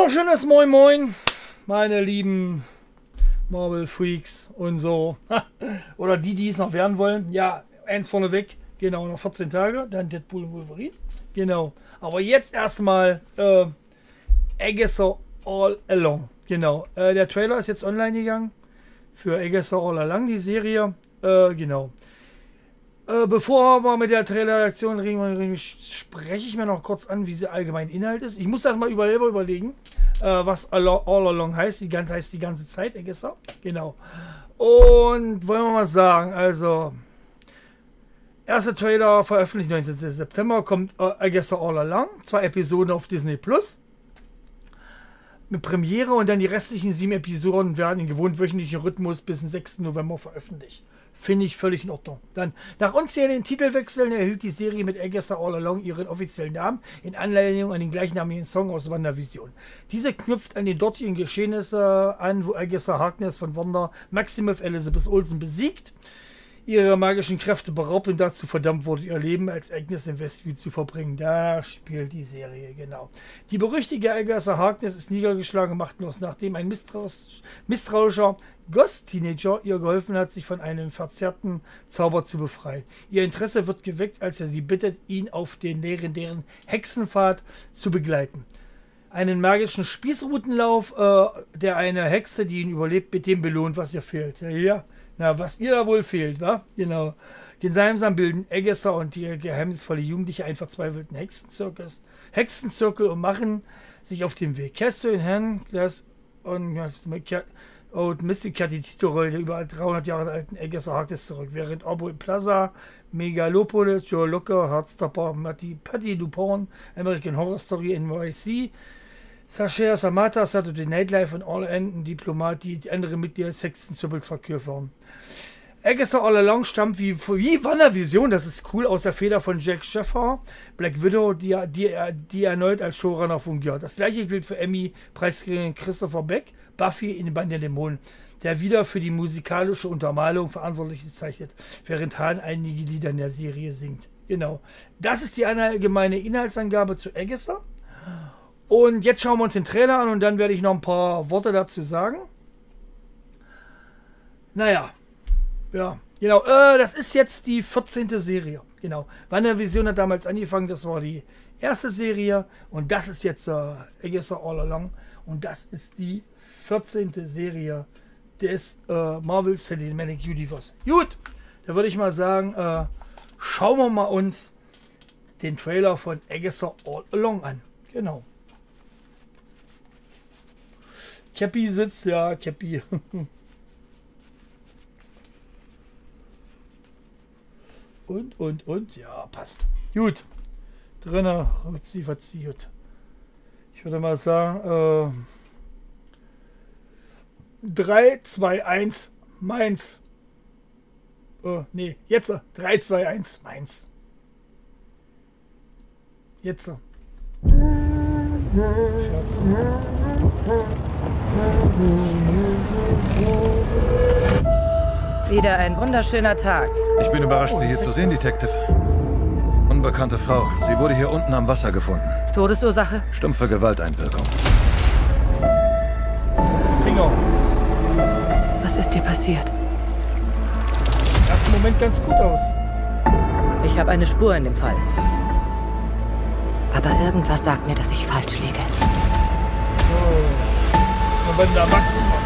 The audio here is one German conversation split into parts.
wunderschönes Moin Moin, meine lieben Marvel Freaks und so. Oder die es noch werden wollen. Ja, eins vorneweg. Genau, noch 14 Tage. Dann Deadpool und Wolverine. Genau. Aber jetzt erstmal Agatha All Along. Genau. Der Trailer ist jetzt online gegangen. Für Agatha All Along, die Serie. Genau. Bevor wir mit der Trailer-Reaktion reden, spreche ich mir noch kurz an, wie sie allgemein Inhalt ist. Ich muss das mal überlegen, was All Along heißt. Die ganze Zeit, Agatha. Genau. Und wollen wir mal sagen, also erster Trailer veröffentlicht 19. September, kommt Agatha All Along. 2 Episoden auf Disney Plus. Mit Premiere und dann die restlichen 7 Episoden werden in gewohnt wöchentlichen Rhythmus bis zum 6. November veröffentlicht. Finde ich völlig in Ordnung. Dann, nach unzähligen Titelwechseln erhielt die Serie mit Agatha All Along ihren offiziellen Namen in Anlehnung an den gleichnamigen Song aus WandaVision. Diese knüpft an den dortigen Geschehnisse an, wo Agatha Harkness von Wanda Maximoff Elizabeth Olsen besiegt, ihre magischen Kräfte beraubt und dazu verdammt wurde, ihr Leben als Agnes in Westview zu verbringen. Da spielt die Serie, genau. Die berüchtigte Agatha Harkness ist niedergeschlagen und machtlos, nachdem ein misstrauischer Ghost-Teenager ihr geholfen hat, sich von einem verzerrten Zauber zu befreien. Ihr Interesse wird geweckt, als er sie bittet, ihn auf den legendären Hexenpfad zu begleiten. Einen magischen Spießrutenlauf, der eine Hexe, die ihn überlebt, mit dem belohnt, was ihr fehlt. Ja. Na, was ihr da wohl fehlt, wa? Genau. Gemeinsam bilden Agatha und die geheimnisvolle Jugendliche einen verzweifelten Hexenzirkel und machen sich auf den Weg. Catherine Hahn-Glass und Mystic kehrt die Titelrolle der über 300 Jahre alten Agatha Harkness zurück, während Aubrey Plaza, Megalopolis, Joe Locker, Heartstopper, Patty Dupont, American Horror Story NYC, Sasha Samata, Saturday Night Live und All End, Diplomat, die andere Mitglieder des Hexenzirkels verkörpern. Agatha All Along stammt wie WandaVision, das ist cool, aus der Feder von Jack Sheffer, Black Widow, die erneut als Showrunner fungiert. Das gleiche gilt für Emmy-Preisträger Christopher Beck, Buffy in den Band der Dämonen, der wieder für die musikalische Untermalung verantwortlich zeichnet, während Hahn einige Lieder in der Serie singt. Genau. Das ist die allgemeine Inhaltsangabe zu Agatha. Und jetzt schauen wir uns den Trailer an und dann werde ich noch ein paar Worte dazu sagen. Naja. Ja, genau. Das ist jetzt die 14. Serie. Genau. WandaVision hat damals angefangen, das war die erste Serie. Und das ist jetzt Agatha All Along. Und das ist die 14. Serie des Marvel Cinematic Universe. Gut, da würde ich mal sagen, schauen wir mal uns den Trailer von Agatha All Along an. Genau. Cappy sitzt, ja, Cappy. Und, ja, passt. Gut. Drinne, verzieh, gut. Ich würde mal sagen, 3, 2, 1, Mainz. Nee, jetzt. 3, 2, 1, Mainz. Jetzt. 14. Wieder ein wunderschöner Tag. Ich bin überrascht, Sie hier zu sehen, Detective. Unbekannte Frau. Sie wurde hier unten am Wasser gefunden. Todesursache? Stumpfe Gewalteinwirkung. Finger. Was ist dir passiert? Im ersten Moment ganz gut aus. Ich habe eine Spur in dem Fall. Aber irgendwas sagt mir, dass ich falsch liege. Und wenn da wachsen macht.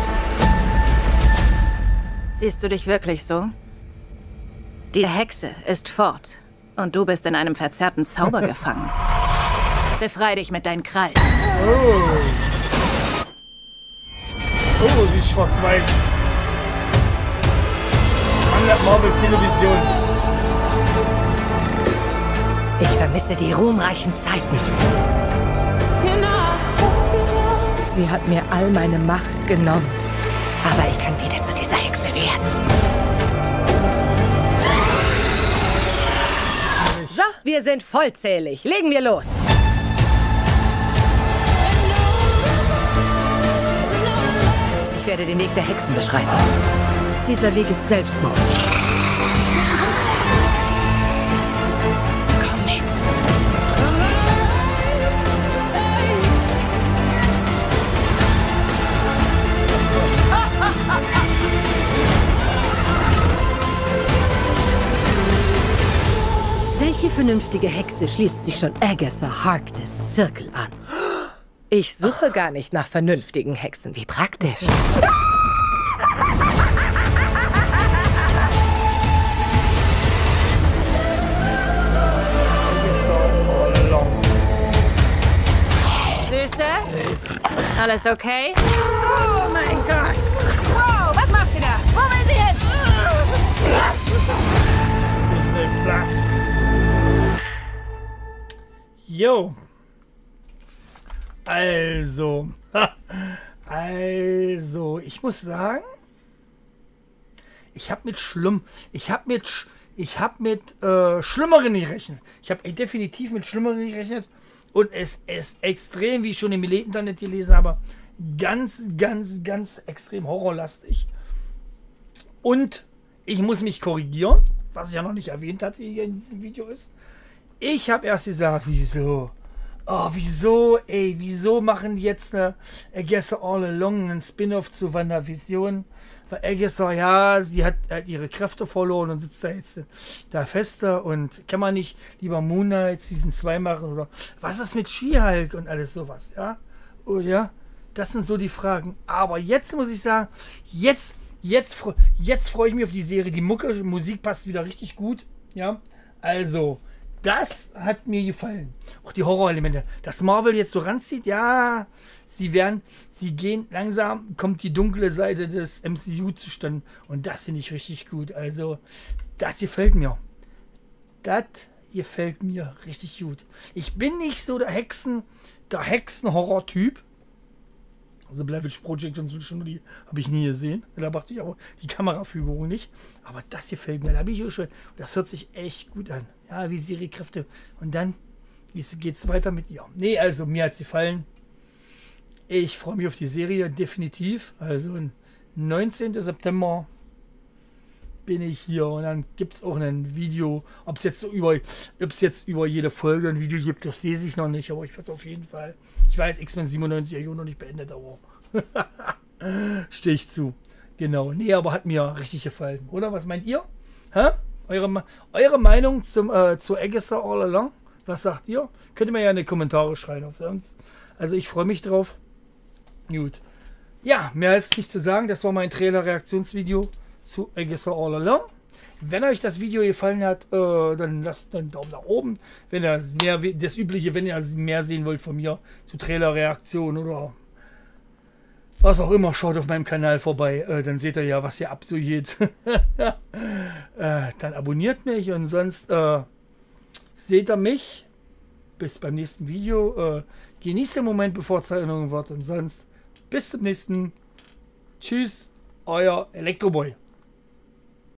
Siehst du dich wirklich so? Die Hexe ist fort. Und du bist in einem verzerrten Zauber gefangen. Befrei dich mit deinen Krallen. Oh, sie ist schwarz-weiß. An der Marvel Television. Ich vermisse die ruhmreichen Zeiten. Sie hat mir all meine Macht genommen. Aber ich kann wieder zu dieser Hexe werden. So, wir sind vollzählig. Legen wir los. Ich werde den Weg der Hexen beschreiben. Dieser Weg ist Selbstmord. Komm mit. Welche vernünftige Hexe schließt sich schon Agatha Harkness Zirkel an? Ich suche gar nicht nach vernünftigen Hexen. Wie praktisch. Süße? Alles okay? Oh mein Gott! Wow, was macht sie da? Wo will sie hin? Disney Plus. Jo. Also, ich muss sagen, ich habe mit Schlimmeren gerechnet. Ich habe definitiv mit Schlimmeren gerechnet. Und es ist extrem, wie ich schon im Internet gelesen habe, ganz extrem horrorlastig. Und ich muss mich korrigieren, was ich ja noch nicht erwähnt hatte hier in diesem Video ist. Ich habe erst gesagt, wieso? Oh, wieso machen die jetzt eine Agatha All Along, einen Spin-off zu WandaVision? Weil Agatha, ja, sie hat ihre Kräfte verloren und sitzt da jetzt da fester und kann man nicht lieber Moon Knight Season 2 machen oder was ist mit She-Hulk und alles sowas, ja? Oh ja, das sind so die Fragen. Aber jetzt muss ich sagen, jetzt freue ich mich auf die Serie. Die Musik passt wieder richtig gut, ja? Also, das hat mir gefallen. Auch die Horrorelemente. Dass Marvel jetzt so ranzieht, ja, sie gehen langsam, kommt die dunkle Seite des MCU zustande. Und das finde ich richtig gut. Also, das gefällt mir. Das gefällt mir richtig gut. Ich bin nicht so der Hexen-Horror-Typ. Also Blair Witch Project und so schon, die habe ich nie gesehen. Da brachte ich auch die Kameraführung nicht. Aber das gefällt mir. Da habe ich auch schon. Das hört sich echt gut an. Ja, wie sie ihre Kräfte. Und dann geht es weiter mit ihr. Nee, also mir hat sie gefallen. Ich freue mich auf die Serie, definitiv. Also 19. September bin ich hier. Und dann gibt es auch ein Video. Ob es jetzt über jede Folge ein Video gibt, das lese ich noch nicht. Aber ich werde auf jeden Fall. Ich weiß, X-Men 97 noch nicht beendet, aber stehe ich zu. Genau. Nee, aber hat mir richtig gefallen. Oder? Was meint ihr? Hä? Eure Meinung zu Agatha All Along? Was sagt ihr? Könnt ihr mir ja in die Kommentare schreiben. Also ich freue mich drauf. Gut. Ja, mehr ist nicht zu sagen. Das war mein Trailer-Reaktionsvideo zu Agatha All Along. Wenn euch das Video gefallen hat, dann lasst einen Daumen nach oben. Wenn ihr das Übliche, wenn ihr mehr sehen wollt von mir zu Trailer-Reaktionen oder was auch immer, schaut auf meinem Kanal vorbei. Dann seht ihr ja, was hier abgeht. Dann abonniert mich und sonst seht ihr mich. Bis beim nächsten Video. Genießt den Moment, bevor es Erinnerung wird. Und sonst bis zum nächsten. Tschüss, euer Elektroboy.